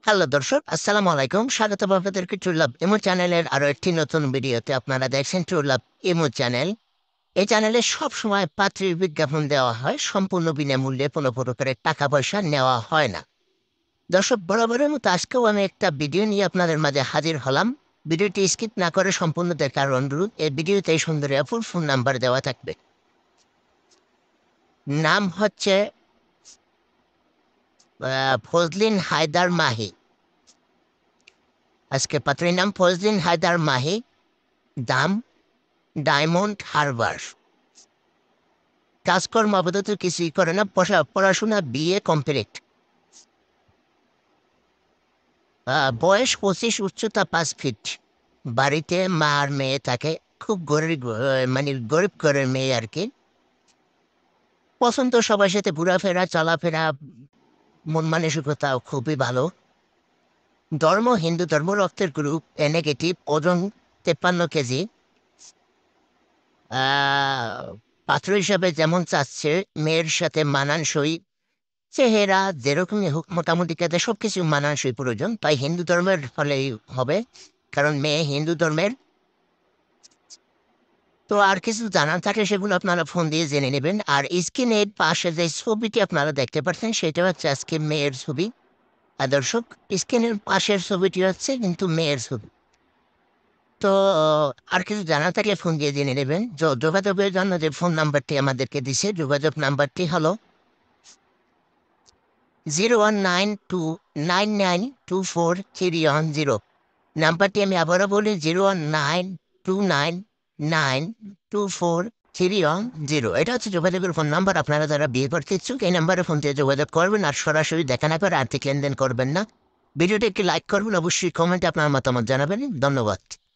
Hello দর্শক, আসসালামু আলাইকুম। স্বাগতম আপনাদেরকে ট্রুলাভ ইমো চ্যানেলের আরো একটি নতুন ভিডিওতে। আপনারা দেখছেন ট্রুলাভ ইমো চ্যানেল। এই চ্যানেলে সবসময় পাত্রীর বিজ্ঞাপন দেওয়া হয়, সম্পূর্ণ বিনামূল্যে, কোনো প্রকারের টাকা পয়সা নেওয়া হয় না। দর্শক, বরাবরের মতো আজকেও আমি একটা ভিডিও নিয়ে আপনাদের মাঝে হাজির হলাম। ভিডিওটি স্কিপ না করে সম্পূর্ণ দেখার অনুরোধ। এই ভিডিওতে এই সুন্দরী আপুর ফোন নাম্বার দেওয়া থাকবে। নাম হচ্ছে ফজলিন হায়দার মাহি। আজকে পাত্রীর নাম ফজলিন হায়দার মাহি। দাম ডায়মন্ড হারবার। কাজকর্ম আপাতত কিছুই করে না, পড়াশোনা বিএ কমপ্লিট। বয়স 25, উচ্চতা 5 ফিট। বাড়িতে মা আর মেয়ে থাকে। খুব গরিব, মানে গরিব ঘরের মেয়ে আর কি। পছন্দ সবার সাথে ঘোরাফেরা, চলাফেরা, মন মানসিকতাও খুবই ভালো। ধর্ম হিন্দু ধর্ম, রক্তের গ্রুপ এ নেগেটিভ, ওজন 53 কেজি। পাত্র হিসাবে যেমন চাচ্ছে, মেয়ের সাথে মানানসই চেহারা যেরকমই হোক, মোটামুটি কাজে সবকিছু মানানসই প্রয়োজন, তাই হিন্দু ধর্মের হলেই হবে, কারণ মেয়ে হিন্দু ধর্মের। তো আর কিছু জানার থাকলে সেগুলো আপনারা ফোন দিয়ে জেনে নেবেন। আর স্ক্রিনের পাশে যে ছবিটি আপনারা দেখতে পাচ্ছেন সেটা হচ্ছে আজকে মেয়ের ছবি। আর দর্শক, স্ক্রিনের পাশের ছবিটি হচ্ছে কিন্তু মেয়ের ছবি। তো আর কিছু জানার থাকলে ফোন দিয়ে জেনে নেবেন। যোগাযোগের জন্য যে ফোন নাম্বারটি আমাদেরকে দিছে, যোগাযোগ নাম্বারটি হলো 01929924310। নাম্বারটি আমি আবারও বলি, 01929924310। এটা হচ্ছে যোগাযোগের ফোন নাম্বার। আপনারা যারা বিয়ে করতে ইচ্ছুক এই নাম্বারে ফোন দিয়ে যোগাযোগ করবেন, আর সরাসরি দেখা না করে আর্থিক লেনদেন করবেন না। ভিডিওটি একটি লাইক করবেন, অবশ্যই কমেন্টে আপনার মতামত জানাবেন। ধন্যবাদ।